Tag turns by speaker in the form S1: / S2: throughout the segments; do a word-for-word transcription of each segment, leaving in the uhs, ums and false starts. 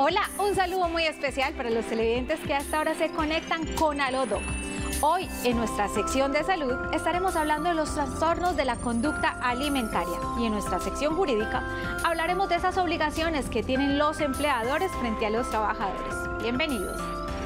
S1: Hola, un saludo muy especial para los televidentes que hasta ahora se conectan con Alodoc. Hoy, en nuestra sección de salud, estaremos hablando de los trastornos de la conducta alimentaria. Y en nuestra sección jurídica, hablaremos de esas obligaciones que tienen los empleadores frente a los trabajadores. Bienvenidos.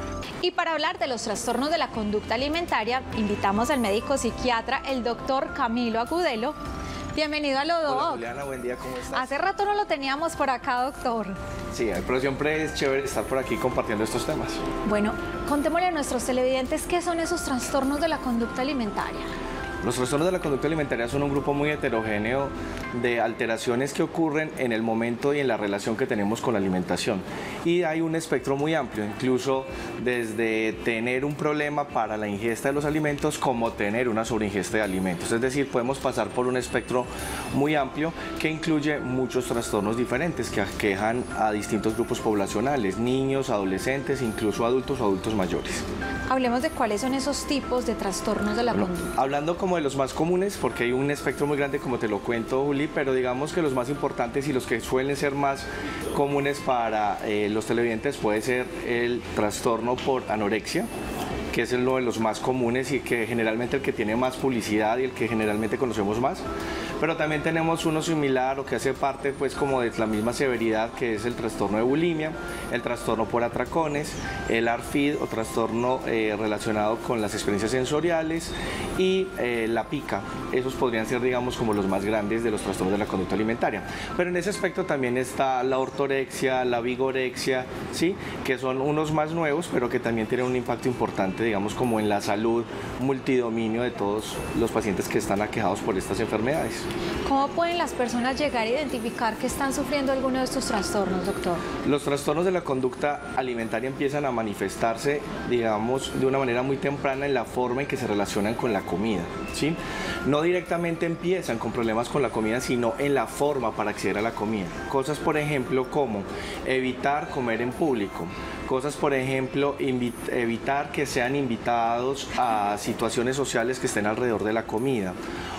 S1: Y para hablar de los trastornos de la conducta alimentaria, invitamos al médico psiquiatra, el doctor Camilo Agudelo. Bienvenido a Alodoc.
S2: Hola, Juliana, buen día, ¿cómo estás?
S1: Hace rato no lo teníamos por acá, doctor.
S2: Sí, pero siempre es chévere estar por aquí compartiendo estos temas.
S1: Bueno, contémosle a nuestros televidentes qué son esos trastornos de la conducta alimentaria.
S2: Los trastornos de la conducta alimentaria son un grupo muy heterogéneo de alteraciones que ocurren en el momento y en la relación que tenemos con la alimentación. Y hay un espectro muy amplio, incluso desde tener un problema para la ingesta de los alimentos como tener una sobreingesta de alimentos. Es decir, podemos pasar por un espectro muy amplio que incluye muchos trastornos diferentes que aquejan a distintos grupos poblacionales, niños, adolescentes, incluso adultos o adultos mayores.
S1: Hablemos de cuáles son esos tipos de trastornos de la
S2: Bueno,
S1: conducta.
S2: hablando como de los más comunes, porque hay un espectro muy grande como te lo cuento, Juli, pero digamos que los más importantes y los que suelen ser más comunes para eh, los televidentes puede ser el trastorno por anorexia, que es uno de los más comunes y que generalmente el que tiene más publicidad y el que generalmente conocemos más. Pero también tenemos uno similar o que hace parte pues como de la misma severidad, que es el trastorno de bulimia, el trastorno por atracones, el A R F I D o trastorno eh, relacionado con las experiencias sensoriales y eh, la pica. Esos podrían ser, digamos, como los más grandes de los trastornos de la conducta alimentaria. Pero en ese aspecto también está la ortorexia, la vigorexia, ¿sí? Que son unos más nuevos, pero que también tienen un impacto importante, digamos, como en la salud multidominio de todos los pacientes que están aquejados por estas enfermedades.
S1: ¿Cómo pueden las personas llegar a identificar que están sufriendo alguno de estos trastornos, doctor?
S2: Los trastornos de la conducta alimentaria empiezan a manifestarse, digamos, de una manera muy temprana en la forma en que se relacionan con la comida, ¿sí? No directamente empiezan con problemas con la comida, sino en la forma para acceder a la comida. Cosas, por ejemplo, como evitar comer en público. Cosas, por ejemplo, evitar que sean invitados a situaciones sociales que estén alrededor de la comida.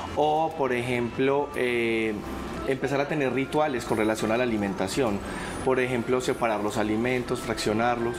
S2: O, por ejemplo, eh, empezar a tener rituales con relación a la alimentación. Por ejemplo, separar los alimentos, fraccionarlos.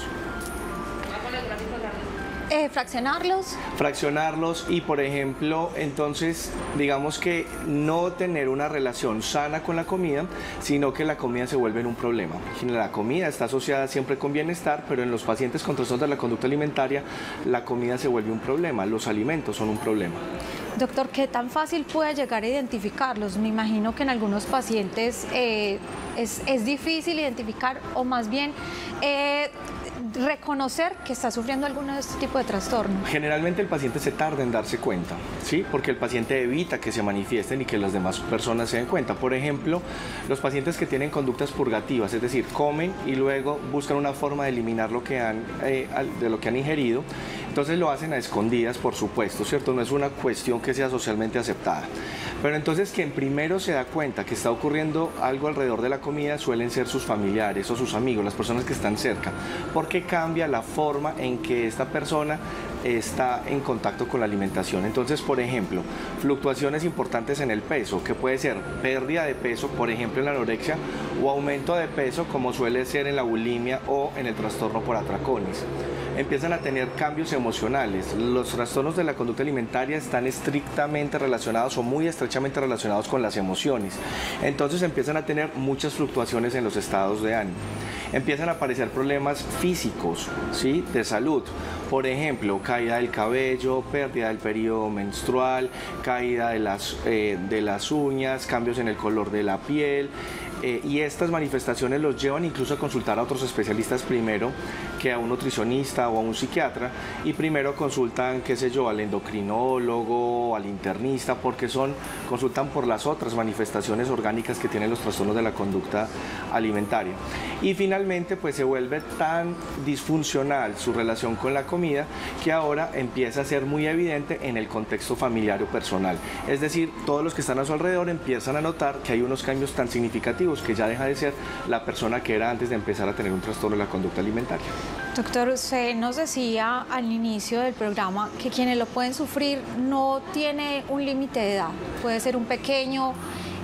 S1: Eh, ¿Fraccionarlos?
S2: Fraccionarlos y, por ejemplo, entonces, digamos que no tener una relación sana con la comida, sino que la comida se vuelve un problema. La comida está asociada siempre con bienestar, pero en los pacientes con trastornos de la conducta alimentaria, la comida se vuelve un problema, los alimentos son un problema.
S1: Doctor, ¿qué tan fácil puede llegar a identificarlos? Me imagino que en algunos pacientes eh, es, es difícil identificar o más bien eh, reconocer que está sufriendo alguno de este tipo de trastornos.
S2: Generalmente el paciente se tarda en darse cuenta, ¿sí? Porque el paciente evita que se manifiesten y que las demás personas se den cuenta. Por ejemplo, los pacientes que tienen conductas purgativas, es decir, comen y luego buscan una forma de eliminar lo que han, eh, de lo que han ingerido. Entonces lo hacen a escondidas, por supuesto, ¿cierto? No es una cuestión que sea socialmente aceptada. Pero entonces quien primero se da cuenta que está ocurriendo algo alrededor de la comida suelen ser sus familiares o sus amigos, las personas que están cerca, porque cambia la forma en que esta persona está en contacto con la alimentación. Entonces, por ejemplo, fluctuaciones importantes en el peso, que puede ser pérdida de peso, por ejemplo en la anorexia, o aumento de peso, como suele ser en la bulimia o en el trastorno por atracones. Empiezan a tener cambios emocionales. Los trastornos de la conducta alimentaria están estrictamente relacionados o muy estrechamente relacionados con las emociones. Entonces empiezan a tener muchas fluctuaciones en los estados de ánimo. Empiezan a aparecer problemas físicos, ¿sí? De salud. Por ejemplo, caída del cabello, pérdida del periodo menstrual, caída de las, eh, de las uñas, cambios en el color de la piel. Eh, y estas manifestaciones los llevan incluso a consultar a otros especialistas primero que a un nutricionista o a un psiquiatra, y primero consultan, qué sé yo, al endocrinólogo, al internista, porque son, consultan por las otras manifestaciones orgánicas que tienen los trastornos de la conducta alimentaria. Y finalmente pues se vuelve tan disfuncional su relación con la comida que ahora empieza a ser muy evidente en el contexto familiar o personal. Es decir, todos los que están a su alrededor empiezan a notar que hay unos cambios tan significativos que ya deja de ser la persona que era antes de empezar a tener un trastorno de la conducta alimentaria.
S1: Doctor, usted nos decía al inicio del programa que quienes lo pueden sufrir no tiene un límite de edad, puede ser un pequeño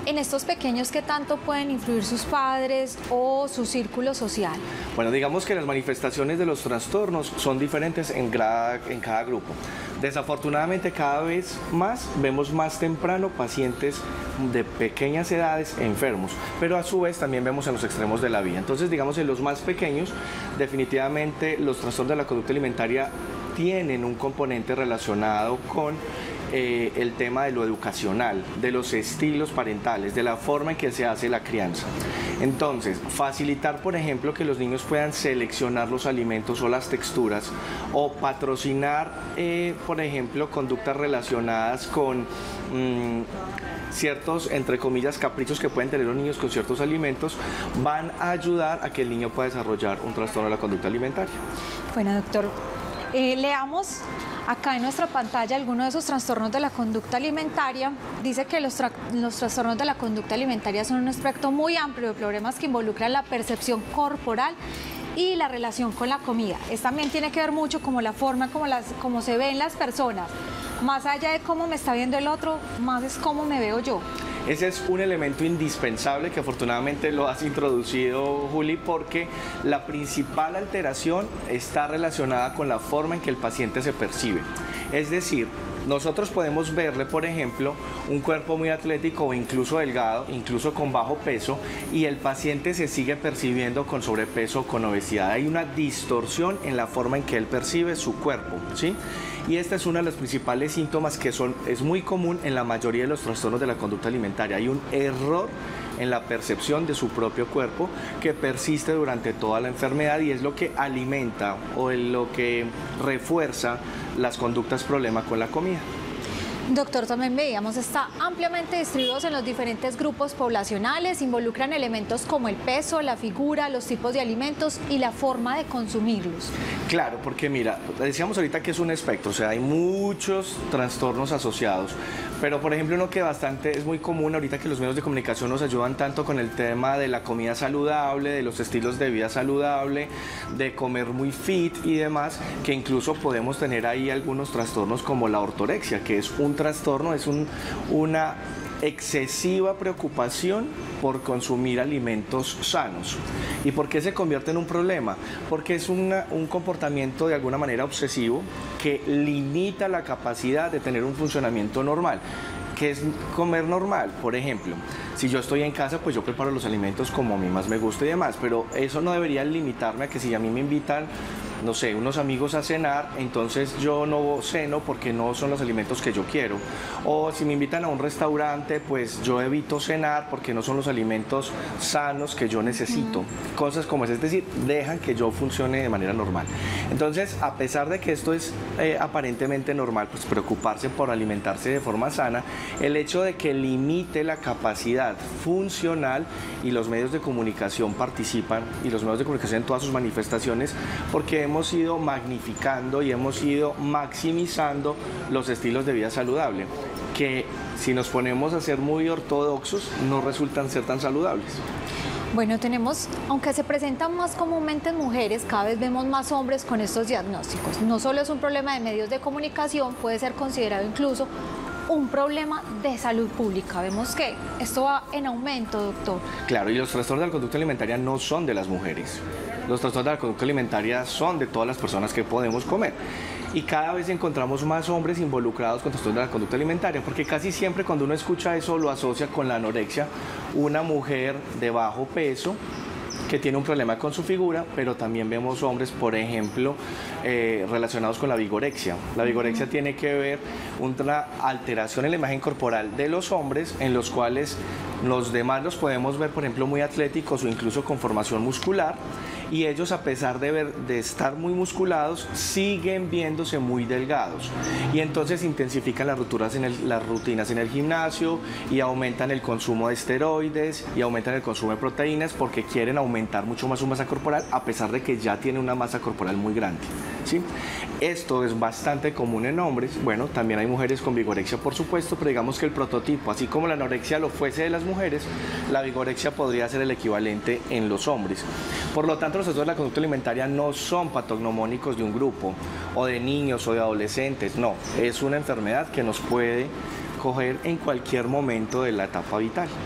S1: en estos pequeños, ¿qué tanto pueden influir sus padres o su círculo social?
S2: Bueno, digamos que las manifestaciones de los trastornos son diferentes en, gra- en cada grupo. Desafortunadamente, cada vez más vemos más temprano pacientes de pequeñas edades enfermos, pero a su vez también vemos en los extremos de la vida. Entonces, digamos, en los más pequeños, definitivamente los trastornos de la conducta alimentaria tienen un componente relacionado con eh, el tema de lo educacional, de los estilos parentales, de la forma en que se hace la crianza. Entonces, facilitar, por ejemplo, que los niños puedan seleccionar los alimentos o las texturas, o patrocinar, eh, por ejemplo, conductas relacionadas con mmm, ciertos, entre comillas, caprichos que pueden tener los niños con ciertos alimentos, van a ayudar a que el niño pueda desarrollar un trastorno de la conducta alimentaria.
S1: Bueno, doctor, eh, leamos acá en nuestra pantalla algunos de esos trastornos de la conducta alimentaria. Dice que los, tra los trastornos de la conducta alimentaria son un espectro muy amplio de problemas que involucran la percepción corporal y la relación con la comida. Esto también tiene que ver mucho como la forma como, las, como se ven las personas. Más allá de cómo me está viendo el otro, más es cómo me veo yo.
S2: Ese es un elemento indispensable que afortunadamente lo has introducido, Juli, porque la principal alteración está relacionada con la forma en que el paciente se percibe. Es decir, nosotros podemos verle, por ejemplo, un cuerpo muy atlético o incluso delgado, incluso con bajo peso, y el paciente se sigue percibiendo con sobrepeso o con obesidad. Hay una distorsión en la forma en que él percibe su cuerpo, ¿sí? Y este es uno de los principales síntomas que son, es muy común en la mayoría de los trastornos de la conducta alimentaria. Hay un error en la percepción de su propio cuerpo que persiste durante toda la enfermedad y es lo que alimenta o es lo que refuerza las conductas problema con la comida.
S1: Doctor, también veíamos, está ampliamente distribuidos en los diferentes grupos poblacionales, involucran elementos como el peso, la figura, los tipos de alimentos y la forma de consumirlos.
S2: Claro, porque mira, decíamos ahorita que es un espectro, o sea, hay muchos trastornos asociados, pero por ejemplo uno que bastante es muy común ahorita que los medios de comunicación nos ayudan tanto con el tema de la comida saludable, de los estilos de vida saludable, de comer muy fit y demás, que incluso podemos tener ahí algunos trastornos como la ortorexia, que es un trastorno, es un, una excesiva preocupación por consumir alimentos sanos. ¿Y por qué se convierte en un problema? Porque es una, un comportamiento de alguna manera obsesivo que limita la capacidad de tener un funcionamiento normal. ¿Qué es comer normal? Por ejemplo, si yo estoy en casa, pues yo preparo los alimentos como a mí más me gusta y demás, pero eso no debería limitarme a que si a mí me invitan, no sé, unos amigos a cenar, entonces yo no ceno porque no son los alimentos que yo quiero. O si me invitan a un restaurante, pues yo evito cenar porque no son los alimentos sanos que yo necesito. Mm. Cosas como esas, es decir, dejan que yo funcione de manera normal. Entonces, a pesar de que esto es eh, aparentemente normal, pues preocuparse por alimentarse de forma sana, el hecho de que limite la capacidad funcional, y los medios de comunicación participan, y los medios de comunicación en todas sus manifestaciones, porque hemos ido magnificando y hemos ido maximizando los estilos de vida saludable, que si nos ponemos a ser muy ortodoxos no resultan ser tan saludables.
S1: Bueno, tenemos, aunque se presentan más comúnmente en mujeres, cada vez vemos más hombres con estos diagnósticos. No solo es un problema de medios de comunicación, puede ser considerado incluso un problema de salud pública. Vemos que esto va en aumento, doctor.
S2: Claro, y los trastornos de la conducta alimentaria no son de las mujeres. Los trastornos de la conducta alimentaria son de todas las personas que podemos comer. Y cada vez encontramos más hombres involucrados con trastornos de la conducta alimentaria, porque casi siempre cuando uno escucha eso lo asocia con la anorexia, una mujer de bajo peso que tiene un problema con su figura, pero también vemos hombres, por ejemplo, eh, relacionados con la vigorexia. La vigorexia uh-huh. tiene que ver una alteración en la imagen corporal de los hombres, en los cuales los demás los podemos ver, por ejemplo, muy atléticos o incluso con formación muscular, y ellos, a pesar de, ver, de estar muy musculados, siguen viéndose muy delgados, y entonces intensifican las, rupturas en el, las rutinas en el gimnasio y aumentan el consumo de esteroides y aumentan el consumo de proteínas porque quieren aumentar mucho más su masa corporal, a pesar de que ya tiene una masa corporal muy grande, ¿sí? Esto es bastante común en hombres. Bueno, también hay mujeres con vigorexia, por supuesto, pero digamos que el prototipo, así como la anorexia lo fuese de las mujeres, la vigorexia podría ser el equivalente en los hombres. Por lo tanto, los trastornos de la conducta alimentaria no son patognomónicos de un grupo, o de niños o de adolescentes, no, es una enfermedad que nos puede coger en cualquier momento de la etapa vital.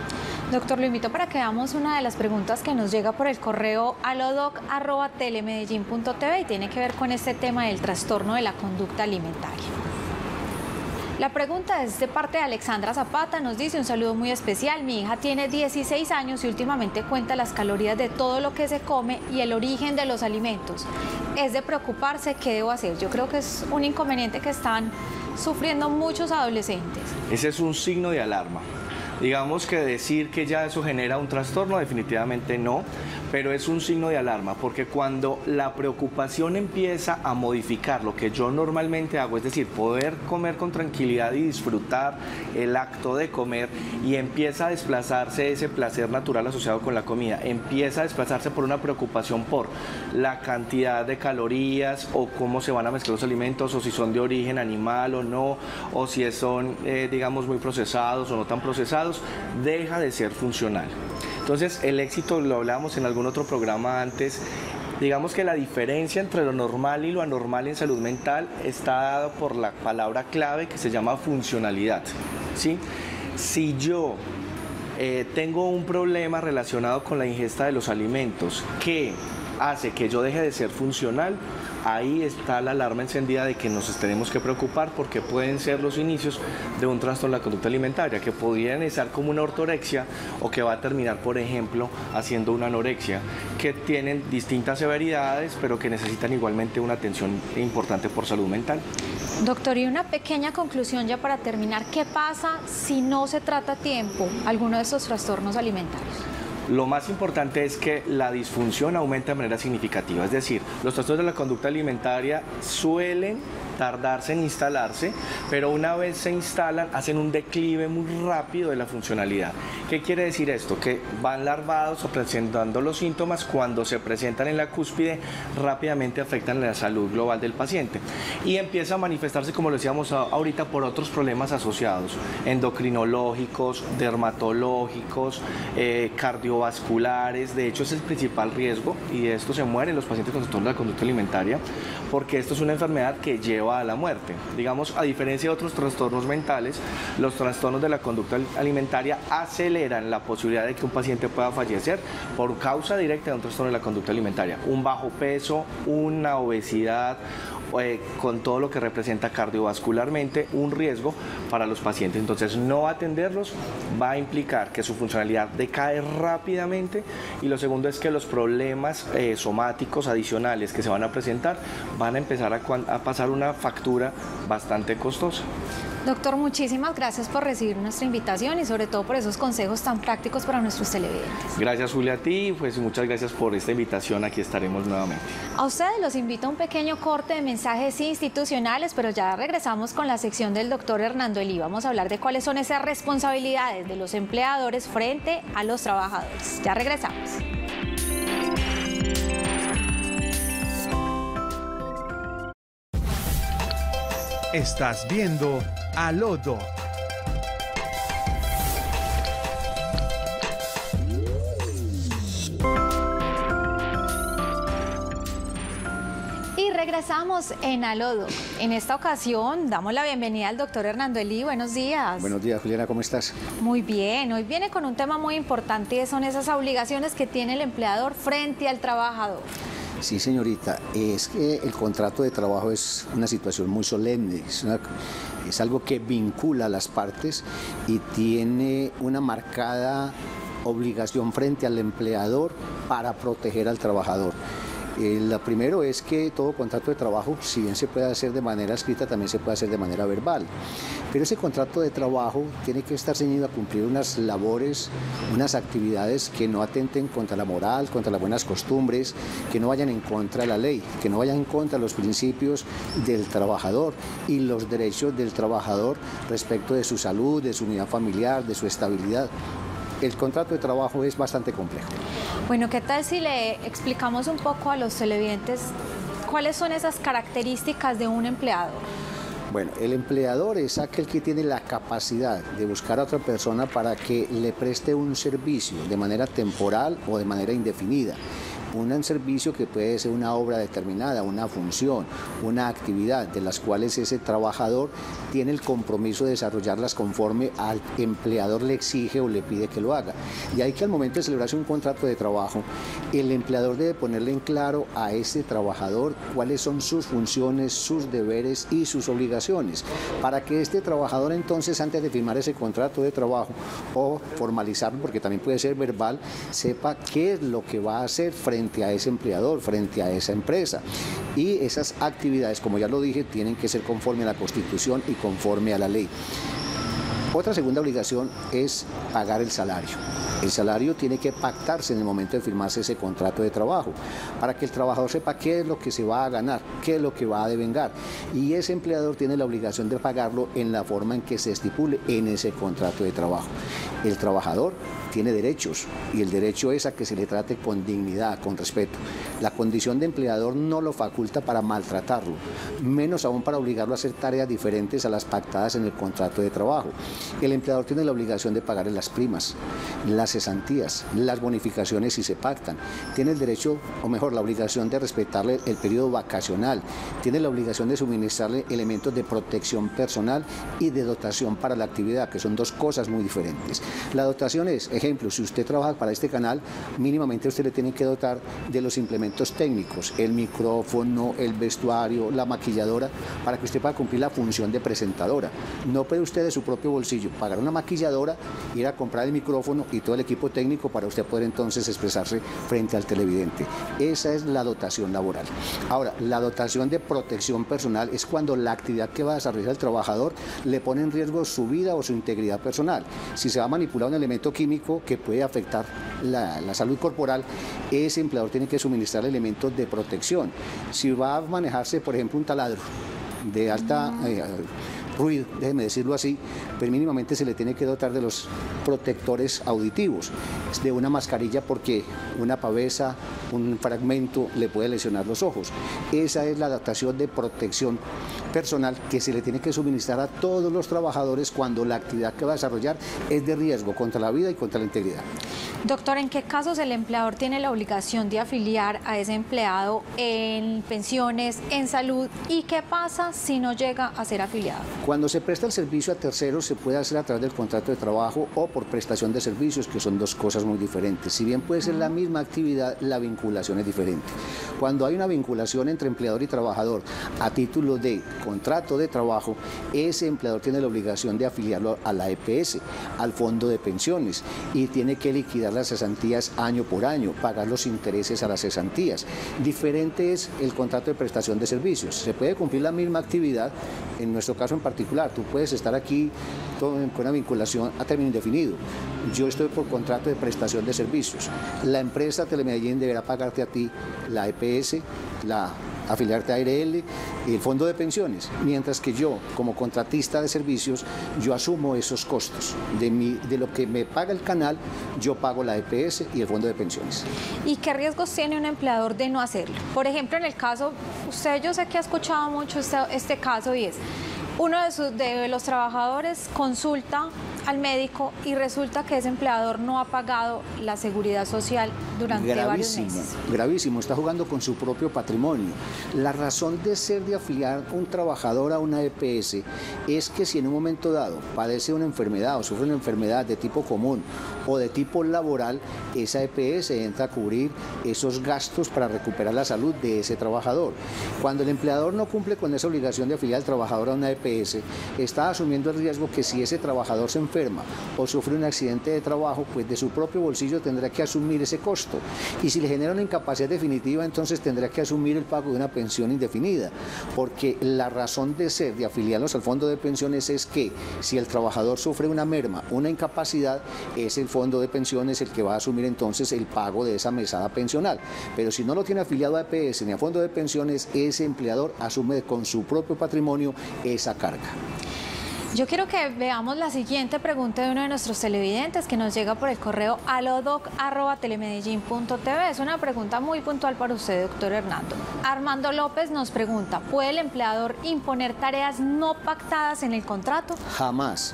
S1: Doctor, lo invito para que veamos una de las preguntas que nos llega por el correo alodoc arroba telemedellín punto tv y tiene que ver con este tema del trastorno de la conducta alimentaria. La pregunta es de parte de Alexandra Zapata, nos dice un saludo muy especial. Mi hija tiene dieciséis años y últimamente cuenta las calorías de todo lo que se come y el origen de los alimentos. Es de preocuparse, ¿qué debo hacer? Yo creo que es un inconveniente que están sufriendo muchos adolescentes.
S2: Ese es un signo de alarma. Digamos que decir que ya eso genera un trastorno, definitivamente no, pero es un signo de alarma, porque cuando la preocupación empieza a modificar lo que yo normalmente hago, es decir, poder comer con tranquilidad y disfrutar el acto de comer, y empieza a desplazarse ese placer natural asociado con la comida, empieza a desplazarse por una preocupación por la cantidad de calorías o cómo se van a mezclar los alimentos, o si son de origen animal o no, o si son, eh, digamos, muy procesados o no tan procesados, deja de ser funcional. Entonces, el éxito, lo hablábamos en algún otro programa antes, digamos que la diferencia entre lo normal y lo anormal en salud mental está dado por la palabra clave que se llama funcionalidad, ¿sí? Si yo eh, tengo un problema relacionado con la ingesta de los alimentos que hace que yo deje de ser funcional, ahí está la alarma encendida de que nos tenemos que preocupar, porque pueden ser los inicios de un trastorno de la conducta alimentaria, que podría iniciar como una ortorexia o que va a terminar, por ejemplo, haciendo una anorexia, que tienen distintas severidades, pero que necesitan igualmente una atención importante por salud mental.
S1: Doctor, y una pequeña conclusión ya para terminar, ¿qué pasa si no se trata a tiempo alguno de estos trastornos alimentarios?
S2: Lo más importante es que la disfunción aumenta de manera significativa, es decir, los trastornos de la conducta alimentaria suelen tardarse en instalarse, pero una vez se instalan hacen un declive muy rápido de la funcionalidad. ¿Qué quiere decir esto? Que van larvados o presentando los síntomas, cuando se presentan en la cúspide rápidamente afectan la salud global del paciente y empieza a manifestarse, como lo decíamos ahorita, por otros problemas asociados, endocrinológicos, dermatológicos, eh, cardiovasculares. De hecho, es el principal riesgo, y de esto se mueren los pacientes con trastorno de la conducta alimentaria, porque esto es una enfermedad que lleva a la muerte. Digamos, a diferencia de otros trastornos mentales, los trastornos de la conducta alimentaria aceleran la posibilidad de que un paciente pueda fallecer por causa directa de un trastorno de la conducta alimentaria. Un bajo peso, una obesidad, eh, con todo lo que representa cardiovascularmente, un riesgo para los pacientes. Entonces, no atenderlos va a implicar que su funcionalidad decae rápidamente, y lo segundo es que los problemas eh, somáticos adicionales que se van a presentar van a empezar a, a pasar una factura bastante costosa.
S1: Doctor, muchísimas gracias por recibir nuestra invitación y sobre todo por esos consejos tan prácticos para nuestros televidentes.
S2: Gracias, Julia, a ti, pues muchas gracias por esta invitación, aquí estaremos nuevamente.
S1: A ustedes los invito a un pequeño corte de mensajes institucionales, pero ya regresamos con la sección del doctor Hernando Elí. Vamos a hablar de cuáles son esas responsabilidades de los empleadores frente a los trabajadores. Ya regresamos.
S3: Estás viendo Alodoc.
S1: Y regresamos en Alodoc. En esta ocasión damos la bienvenida al doctor Hernando Elí. Buenos días.
S4: Buenos días, Juliana, ¿cómo estás?
S1: Muy bien. Hoy viene con un tema muy importante y son esas obligaciones que tiene el empleador frente al trabajador.
S4: Sí, señorita, es que el contrato de trabajo es una situación muy solemne, es, una, es algo que vincula a las partes y tiene una marcada obligación frente al empleador para proteger al trabajador. Eh, la primero es que todo contrato de trabajo, si bien se puede hacer de manera escrita, también se puede hacer de manera verbal. Pero ese contrato de trabajo tiene que estar ceñido a cumplir unas labores, unas actividades que no atenten contra la moral, contra las buenas costumbres, que no vayan en contra de la ley, que no vayan en contra de los principios del trabajador y los derechos del trabajador respecto de su salud, de su unidad familiar, de su estabilidad. El contrato de trabajo es bastante complejo.
S1: Bueno, ¿qué tal si le explicamos un poco a los televidentes cuáles son esas características de un empleador?
S4: Bueno, el empleador es aquel que tiene la capacidad de buscar a otra persona para que le preste un servicio de manera temporal o de manera indefinida. un servicio que puede ser una obra determinada, una función, una actividad de las cuales ese trabajador tiene el compromiso de desarrollarlas conforme al empleador le exige o le pide que lo haga. Y hay que al momento de celebrarse un contrato de trabajo, el empleador debe ponerle en claro a ese trabajador cuáles son sus funciones, sus deberes y sus obligaciones, para que este trabajador entonces, antes de firmar ese contrato de trabajo o formalizarlo, porque también puede ser verbal, sepa qué es lo que va a hacer frente a ese empleador, frente a esa empresa. Y esas actividades, como ya lo dije, tienen que ser conforme a la Constitución y conforme a la ley. Otra segunda obligación es pagar el salario. El salario tiene que pactarse en el momento de firmarse ese contrato de trabajo, para que el trabajador sepa qué es lo que se va a ganar, qué es lo que va a devengar. Y ese empleador tiene la obligación de pagarlo en la forma en que se estipule en ese contrato de trabajo. El trabajador tiene derechos y el derecho es a que se le trate con dignidad, con respeto. La condición de empleador no lo faculta para maltratarlo, menos aún para obligarlo a hacer tareas diferentes a las pactadas en el contrato de trabajo. El empleador tiene la obligación de pagarle las primas, las cesantías, las bonificaciones si se pactan. Tiene el derecho, o mejor, la obligación de respetarle el periodo vacacional. Tiene la obligación de suministrarle elementos de protección personal y de dotación para la actividad, que son dos cosas muy diferentes. La dotación es, ejemplo, si usted trabaja para este canal, mínimamente usted le tiene que dotar de los implementos técnicos, el micrófono, el vestuario, la maquilladora, para que usted pueda cumplir la función de presentadora. No puede usted de su propio bolsillo pagar una maquilladora, ir a comprar el micrófono y todo el equipo técnico para usted poder entonces expresarse frente al televidente. Esa es la dotación laboral. Ahora, la dotación de protección personal es cuando la actividad que va a desarrollar el trabajador le pone en riesgo su vida o su integridad personal. Si se va a manipular un elemento químico que puede afectar la, la salud corporal, ese empleador tiene que suministrar elementos de protección. Si va a manejarse, por ejemplo, un taladro de alta eh, ruido, déjeme decirlo así, pero mínimamente se le tiene que dotar de los protectores auditivos, de una mascarilla porque una pavesa, un fragmento le puede lesionar los ojos. Esa es la dotación de protección personal que se le tiene que suministrar a todos los trabajadores cuando la actividad que va a desarrollar es de riesgo contra la vida y contra la integridad.
S1: Doctor, ¿en qué casos el empleador tiene la obligación de afiliar a ese empleado en pensiones, en salud? ¿Y qué pasa si no llega a ser afiliado?
S4: Cuando se presta el servicio a terceros se puede hacer a través del contrato de trabajo o por prestación de servicios, que son dos cosas muy diferentes. Si bien puede ser la misma actividad, la vinculación es diferente. Cuando hay una vinculación entre empleador y trabajador a título de contrato de trabajo, ese empleador tiene la obligación de afiliarlo a la E P S, al fondo de pensiones, y tiene que liquidar las cesantías año por año, pagar los intereses a las cesantías. Diferente es el contrato de prestación de servicios. Se puede cumplir la misma actividad, en nuestro caso en particular, tú puedes estar aquí con una vinculación a término indefinido. Yo estoy por contrato de prestación de servicios. La empresa Telemedellín deberá pagarte a ti la E P S, la afiliarte a A R L y el fondo de pensiones, mientras que yo, como contratista de servicios, yo asumo esos costos. De, mi, de lo que me paga el canal, yo pago la E P S y el fondo de pensiones.
S1: ¿Y qué riesgos tiene un empleador de no hacerlo? Por ejemplo, en el caso, usted yo sé que ha escuchado mucho este, este caso y es, uno de, sus, de los trabajadores consulta al médico y resulta que ese empleador no ha pagado la seguridad social durante
S4: gravísimo,
S1: varios meses.
S4: Gravísimo, está jugando con su propio patrimonio. La razón de ser de afiliar un trabajador a una E P S es que si en un momento dado padece una enfermedad o sufre una enfermedad de tipo común o de tipo laboral, esa E P S entra a cubrir esos gastos para recuperar la salud de ese trabajador. Cuando el empleador no cumple con esa obligación de afiliar al trabajador a una E P S, está asumiendo el riesgo que si ese trabajador se enferma o sufre un accidente de trabajo, pues de su propio bolsillo tendrá que asumir ese costo. Y si le genera una incapacidad definitiva, entonces tendrá que asumir el pago de una pensión indefinida, porque la razón de ser de afiliarlos al fondo de pensiones es que si el trabajador sufre una merma, una incapacidad, es el fondo de pensiones el que va a asumir entonces el pago de esa mesada pensional. Pero si no lo tiene afiliado a E P S ni a fondo de pensiones, ese empleador asume con su propio patrimonio esa carga.
S1: Yo quiero que veamos la siguiente pregunta de uno de nuestros televidentes que nos llega por el correo alodoc arroba telemedellín punto t v. Es una pregunta muy puntual para usted, doctor Hernando. Armando López nos pregunta, ¿puede el empleador imponer tareas no pactadas en el contrato?
S4: Jamás.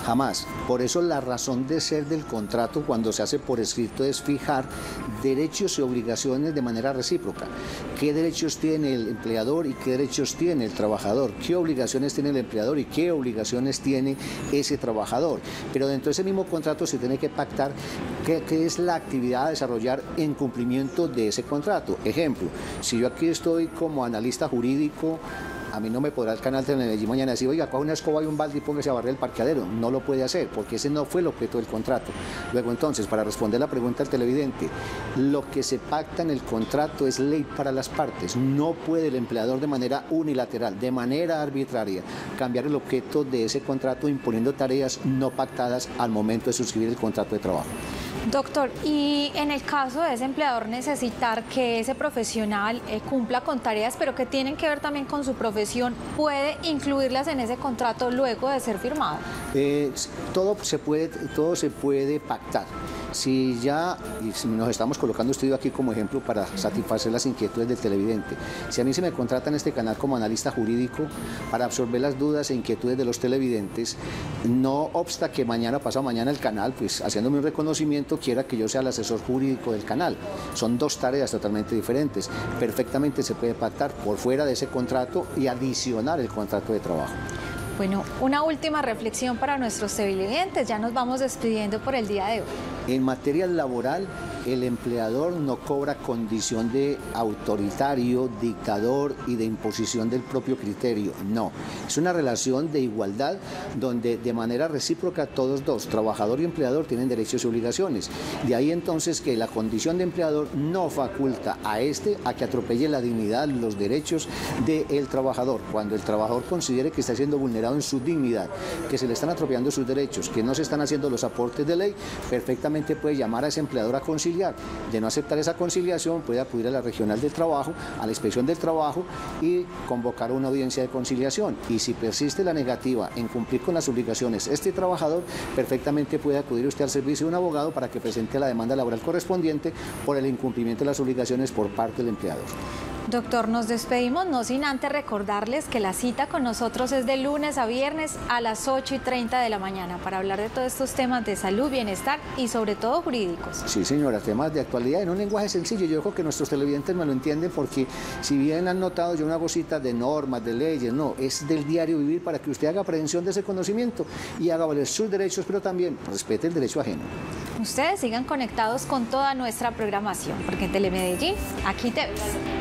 S4: Jamás. Por eso la razón de ser del contrato cuando se hace por escrito es fijar derechos y obligaciones de manera recíproca. ¿Qué derechos tiene el empleador y qué derechos tiene el trabajador? ¿Qué obligaciones tiene el empleador y qué obligaciones tiene ese trabajador? Pero dentro de ese mismo contrato se tiene que pactar qué, qué es la actividad a desarrollar en cumplimiento de ese contrato. Ejemplo, si yo aquí estoy como analista jurídico, a mí no me podrá el canal de Medellín mañana decir, oiga, coja una escoba y un balde y póngase a barrer el parqueadero. No lo puede hacer, porque ese no fue el objeto del contrato. Luego, entonces, para responder la pregunta al televidente, lo que se pacta en el contrato es ley para las partes. No puede el empleador de manera unilateral, de manera arbitraria, cambiar el objeto de ese contrato imponiendo tareas no pactadas al momento de suscribir el contrato de trabajo.
S1: Doctor, y en el caso de ese empleador necesitar que ese profesional eh, cumpla con tareas, pero que tienen que ver también con su profesión, ¿puede incluirlas en ese contrato luego de ser firmado?
S4: Eh, todo, se puede, todo se puede pactar. Si ya, y si nos estamos colocando estudio aquí como ejemplo para satisfacer las inquietudes del televidente, si a mí se me contrata en este canal como analista jurídico para absorber las dudas e inquietudes de los televidentes, no obsta que mañana, pasado mañana el canal, pues haciéndome un reconocimiento, quiera que yo sea el asesor jurídico del canal. Son dos tareas totalmente diferentes. Perfectamente se puede pactar por fuera de ese contrato y adicionar el contrato de trabajo.
S1: Bueno, una última reflexión para nuestros televidentes. Ya nos vamos despidiendo por el día de hoy.
S4: En materia laboral, el empleador no cobra condición de autoritario, dictador y de imposición del propio criterio. No, es una relación de igualdad donde de manera recíproca todos dos, trabajador y empleador, tienen derechos y obligaciones. De ahí entonces que la condición de empleador no faculta a este a que atropelle la dignidad, los derechos del trabajador. Cuando el trabajador considere que está siendo vulnerado en su dignidad, que se le están atropellando sus derechos, que no se están haciendo los aportes de ley, perfectamente puede llamar a ese empleador a conciliar. De no aceptar esa conciliación, puede acudir a la regional del trabajo, a la inspección del trabajo y convocar una audiencia de conciliación. Y si persiste la negativa en cumplir con las obligaciones este trabajador, perfectamente puede acudir usted al servicio de un abogado para que presente la demanda laboral correspondiente por el incumplimiento de las obligaciones por parte del empleador.
S1: Doctor, nos despedimos no sin antes recordarles que la cita con nosotros es de lunes a viernes a las ocho y treinta de la mañana para hablar de todos estos temas de salud, bienestar y sobre todo jurídicos.
S4: Sí, señora, temas de actualidad en un lenguaje sencillo. Yo creo que nuestros televidentes me lo entienden porque si bien han notado yo no hago citas de normas, de leyes, no, es del diario vivir para que usted haga prevención de ese conocimiento y haga valer sus derechos, pero también respete el derecho ajeno.
S1: Ustedes sigan conectados con toda nuestra programación, porque en Telemedellín, aquí te ves.